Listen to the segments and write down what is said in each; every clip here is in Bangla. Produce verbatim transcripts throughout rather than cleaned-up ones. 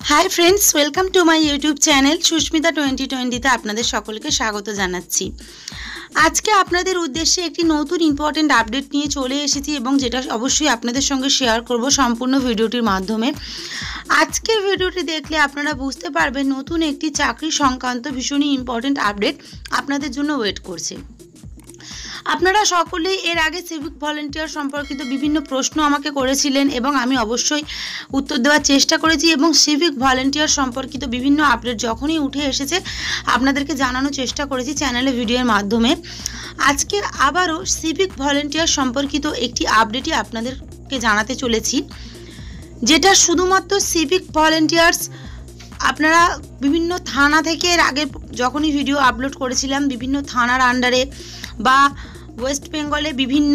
High friends welcome to my YouTube channel Sushmita twenty twenty आपनादेर सकलके स्वागत जानाच्छि। आज के आपनादेर उद्देश्ये एकटी नतून इम्पोर्टेंट आपडेट निये चले एसेछि एबं जेटा अवश्यई आपनादेर संगे शेयर करब सम्पूर्ण भिडियोटिर माध्यमे। आजकेर भिडियोटी देखले आपनारा बुझते पारबेन नतून एकटी चाकरी संक्रांत भीषणই इम्पोर्टेंट आपडेट आपनादेर जोन्नो वेट करছে। আপনারা সকলেই এর আগে সিভিক ভলান্টিয়ার সম্পর্কিত বিভিন্ন প্রশ্ন আমাকে করেছিলেন এবং আমি অবশ্যই উত্তর দেওয়ার চেষ্টা করেছি এবং সিভিক ভলান্টিয়ার সম্পর্কিত বিভিন্ন আপডেট যখনই উঠে এসেছে আপনাদেরকে জানানোর চেষ্টা করেছি চ্যানেলে ভিডিওর মাধ্যমে। আজকে আবারও সিভিক ভলান্টিয়ার সম্পর্কিত একটি আপডেটই আপনাদেরকে জানাতে চলেছি, যেটা শুধুমাত্র সিভিক ভলান্টিয়ার্স আপনারা বিভিন্ন থানা থেকে এর আগে যখনই ভিডিও আপলোড করেছিলাম বিভিন্ন থানার আন্ডারে বা ওয়েস্ট বেঙ্গলে বিভিন্ন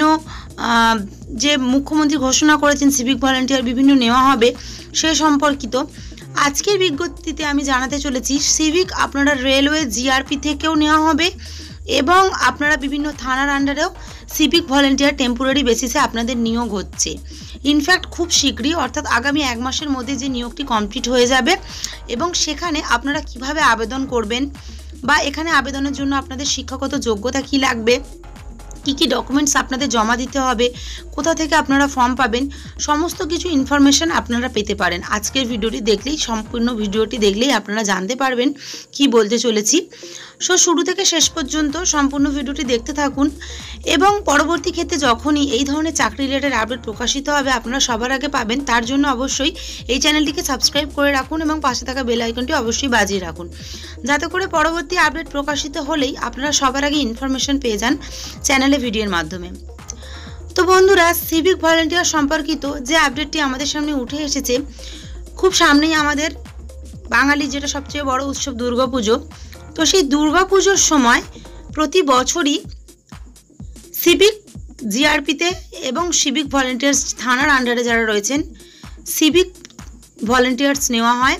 যে মুখ্যমন্ত্রী ঘোষণা করেছেন সিভিক ভলান্টিয়ার বিভিন্ন নেওয়া হবে সে সম্পর্কিত আজকের বিজ্ঞপ্তিতে আমি জানাতে চলেছি। সিভিক আপনারা রেলওয়ে জিআরপি থেকেও নেওয়া হবে এবং আপনারা বিভিন্ন থানার আন্ডারেও সিভিক ভলান্টিয়ার টেম্পোরারি বেসিসে আপনাদের নিয়োগ হচ্ছে। ইনফ্যাক্ট খুব শীঘ্রই অর্থাৎ আগামী এক মাসের মধ্যে যে নিয়োগটি কমপ্লিট হয়ে যাবে এবং সেখানে আপনারা কিভাবে আবেদন করবেন বা এখানে আবেদনের জন্য আপনাদের শিক্ষাগত যোগ্যতা কি লাগবে, কি কি ডকুমেন্টস আপনাদের জমা দিতে হবে, কোথা থেকে আপনারা ফর্ম পাবেন, সমস্ত কিছু ইনফরমেশন আপনারা পেতে পারেন। আজকের ভিডিওটি দেখলেই সম্পূর্ণ ভিডিওটি দেখলেই আপনারা জানতে পারবেন কি বলতে চলেছি। সো শুরু থেকে শেষ পর্যন্ত সম্পূর্ণ ভিডিওটি দেখতে থাকুন এবং পরবর্তী ক্ষেত্রে যখনই এই ধরনের চাকরি রিলেটেড আপডেট প্রকাশিত হবে আপনারা সবার আগে পাবেন। তার জন্য অবশ্যই এই চ্যানেলটিকে সাবস্ক্রাইব করে রাখুন এবং পাশে থাকা বেল আইকনটি অবশ্যই বাজিয়ে রাখুন, যাতে করে পরবর্তী আপডেট প্রকাশিত হলেই আপনারা সবার আগে ইনফরমেশন পেয়ে যান চ্যানেলে ভিডিওর মাধ্যমে। তো বন্ধুরা, সিভিক ভলান্টিয়ার সম্পর্কিত যে আপডেটটি আমাদের সামনে উঠে এসেছে, খুব সামনেই আমাদের বাঙালির যেটা সবচেয়ে বড় উৎসব দুর্গাপুজো। তো সেই দুর্গাপুজোর সময় প্রতি বছরই সিভিক জিআরপিতে এবং সিভিক ভলান্টিয়ার্স থানার আন্ডারে যারা রয়েছেন সিভিক ভলান্টিয়ার্স নেওয়া হয়।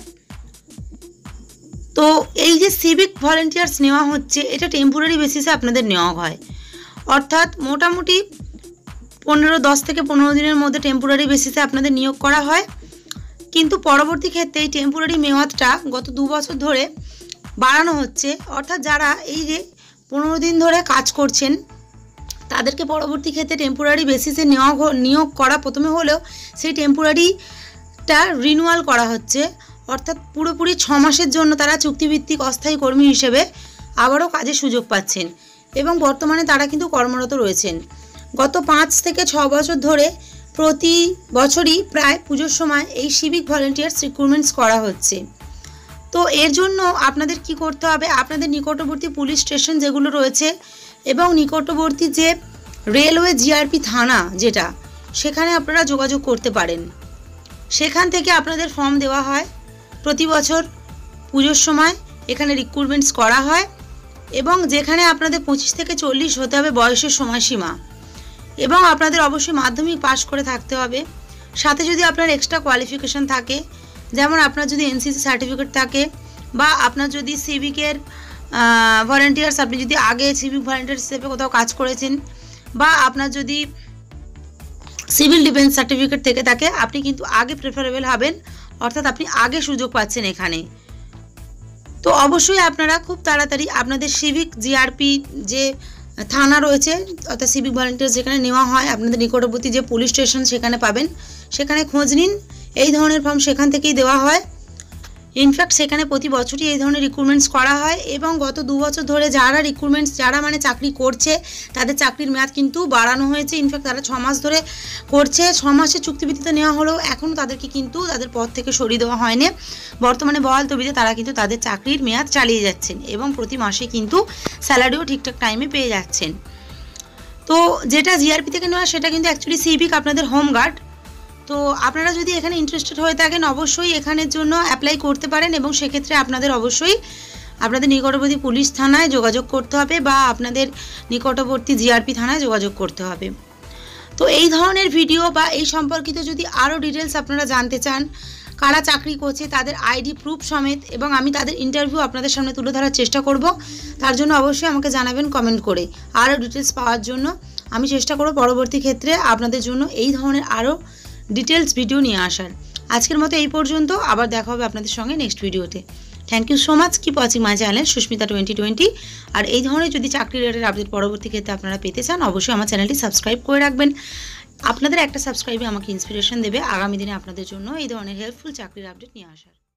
তো এই যে সিভিক ভলান্টিয়ার্স নেওয়া হচ্ছে এটা টেম্পোরারি বেসিসে আপনাদের নেওয়া হয়, অর্থাৎ মোটামুটি পনেরো দশ থেকে পনেরো দিনের মধ্যে টেম্পোরারি বেসিসে আপনাদের নিয়োগ করা হয়। কিন্তু পরবর্তী ক্ষেত্রে এই টেম্পোরারি মেয়াদটা গত দু বছর ধরে বাড়ানো হচ্ছে, অর্থাৎ যারা এই যে পনেরো দিন ধরে কাজ করছেন তাদেরকে পরবর্তী ক্ষেত্রে টেম্পোরারি বেসিসে নেওয়া নিয়োগ করা প্রথমে হলেও সেই টেম্পোরারিটা রিনিউয়াল করা হচ্ছে, অর্থাৎ পুরোপুরি ছ মাসের জন্য তারা চুক্তিভিত্তিক অস্থায়ী কর্মী হিসেবে আবারও কাজের সুযোগ পাচ্ছেন এবং বর্তমানে তারা কিন্তু কর্মরত রয়েছেন। গত পাঁচ থেকে ছ বছর ধরে প্রতি বছরই প্রায় পুজোর সময় এই সিভিক ভলান্টিয়ার্স রিক্রুটমেন্টস করা হচ্ছে। তো এর জন্য আপনাদের কি করতে হবে, আপনাদের নিকটবর্তী পুলিশ স্টেশন যেগুলো রয়েছে এবং নিকটবর্তী যে রেলওয়ে জিআরপি থানা যেটা, সেখানে আপনারা যোগাযোগ করতে পারেন। সেখান থেকে আপনাদের ফর্ম দেওয়া হয়। প্রতি বছর পুজোর সময় এখানে রিক্রুটমেন্টস করা হয় এবং যেখানে আপনাদের পঁচিশ থেকে চল্লিশ হতে হবে বয়সের সময়সীমা এবং আপনাদের অবশ্যই মাধ্যমিক পাশ করে থাকতে হবে। সাথে যদি আপনার এক্সট্রা কোয়ালিফিকেশান থাকে, যেমন আপনার যদি এনসিসি সার্টিফিকেট থাকে বা আপনার যদি সিভিকের ভলান্টিয়ার্স আপনি যদি আগে সিভিক ভলান্টিয়ার হিসেবে কোথাও কাজ করেছেন বা আপনার যদি সিভিল ডিফেন্স সার্টিফিকেট থেকে থাকে আপনি কিন্তু আগে প্রেফারেবল হবেন, অর্থাৎ আপনি আগে সুযোগ পাচ্ছেন এখানে। তো অবশ্যই আপনারা খুব তাড়াতাড়ি আপনাদের সিভিক জিআরপি যে থানা রয়েছে অর্থাৎ সিভিক ভলান্টিয়ার যেখানে নেওয়া হয় আপনাদের নিকটবর্তী যে পুলিশ স্টেশন সেখানে পাবেন, সেখানে খোঁজ নিন। এই ধরনের ফর্ম সেখান থেকেই দেওয়া হয়। ইনফ্যাক্ট সেখানে প্রতি বছরই এই ধরনের রিক্রুটমেন্টস করা হয় এবং গত দু বছর ধরে যারা রিক্রুটমেন্টস যারা মানে চাকরি করছে তাদের চাকরির মেয়াদ কিন্তু বাড়ানো হয়েছে। ইনফ্যাক্ট তারা ছ মাস ধরে করছে, ছ মাসের চুক্তিভিত্তিতে নেওয়া হলেও এখনও তাদেরকে কিন্তু তাদের পদ থেকে সরিয়ে দেওয়া হয়নি। বর্তমানে বহাল তবিতে তারা কিন্তু তাদের চাকরির মেয়াদ চালিয়ে যাচ্ছেন এবং প্রতি মাসে কিন্তু স্যালারিও ঠিকঠাক টাইমে পেয়ে যাচ্ছেন। তো যেটা জিআরপি থেকে নেওয়া সেটা কিন্তু অ্যাকচুয়ালি সিভিক আপনাদের হোমগার্ড। তো আপনারা যদি এখানে ইন্টারেস্টেড হয়ে থাকেন অবশ্যই এখানের জন্য অ্যাপ্লাই করতে পারেন এবং সেক্ষেত্রে আপনাদের অবশ্যই আপনাদের নিকটবর্তী পুলিশ থানায় যোগাযোগ করতে হবে বা আপনাদের নিকটবর্তী জিআরপি থানায় যোগাযোগ করতে হবে। তো এই ধরনের ভিডিও বা এই সম্পর্কিত যদি আরও ডিটেলস আপনারা জানতে চান, কারা চাকরি করছে তাদের আইডি প্রুফ সমেত এবং আমি তাদের ইন্টারভিউ আপনাদের সামনে তুলে ধরার চেষ্টা করব, তার জন্য অবশ্যই আমাকে জানাবেন কমেন্ট করে। আরও ডিটেলস পাওয়ার জন্য আমি চেষ্টা করব পরবর্তী ক্ষেত্রে আপনাদের জন্য এই ধরনের আরও ডিটেলস ভিডিও নিয়ে আসার। আজকের মতো এই পর্যন্ত, আবার দেখা হবে আপনাদের সঙ্গে নেক্সট ভিডিওতে। Thank you so much, keep watching my channel Sushmita twenty twenty. আর এই ধরনের যদি চাকরি রিলেটেড আপডেট পরবর্তী ক্ষেত্রে আপনারা পেতে চান, অবশ্যই আমার চ্যানেলটি সাবস্ক্রাইব করে রাখবেন। আপনাদের একটা সাবস্ক্রাইবে আমাকে ইন্সপিরেশন দেবে আগামী দিনে আপনাদের জন্য এই ধরনের হেল্পফুল চাকরির আপডেট নিয়ে আসার।